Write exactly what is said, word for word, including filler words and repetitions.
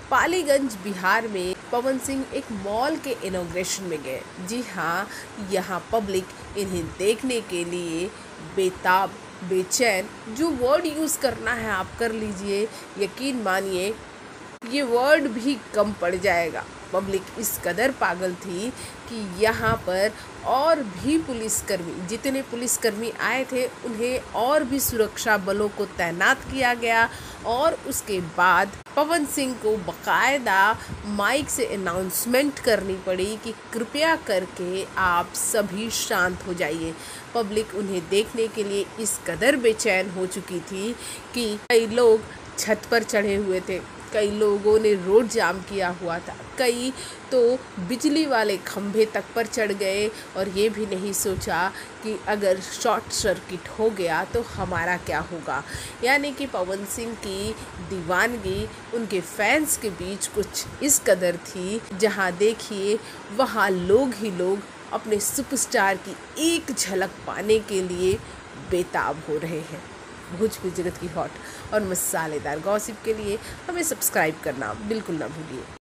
पालीगंज बिहार में पवन सिंह एक मॉल के इनॉग्रेशन में गए। जी हाँ, यहाँ पब्लिक इन्हें देखने के लिए बेताब, बेचैन, जो वर्ड यूज़ करना है आप कर लीजिए, यकीन मानिए ये वर्ड भी कम पड़ जाएगा। पब्लिक इस कदर पागल थी कि यहाँ पर और भी पुलिसकर्मी, जितने पुलिसकर्मी आए थे उन्हें और भी सुरक्षा बलों को तैनात किया गया और उसके बाद पवन सिंह को बाकायदा माइक से अनाउंसमेंट करनी पड़ी कि कृपया करके आप सभी शांत हो जाइए। पब्लिक उन्हें देखने के लिए इस कदर बेचैन हो चुकी थी कि कई लोग छत पर चढ़े हुए थे, कई लोगों ने रोड जाम किया हुआ था, कई तो बिजली वाले खंभे तक पर चढ़ गए और ये भी नहीं सोचा कि अगर शॉर्ट सर्किट हो गया तो हमारा क्या होगा। यानी कि पवन सिंह की दीवानगी उनके फैंस के बीच कुछ इस कदर थी, जहां देखिए वहां लोग ही लोग अपने सुपरस्टार की एक झलक पाने के लिए बेताब हो रहे हैं। भोजपुरी जगत की हॉट और मसालेदार गॉसिप के लिए हमें सब्सक्राइब करना बिल्कुल ना भूलिए।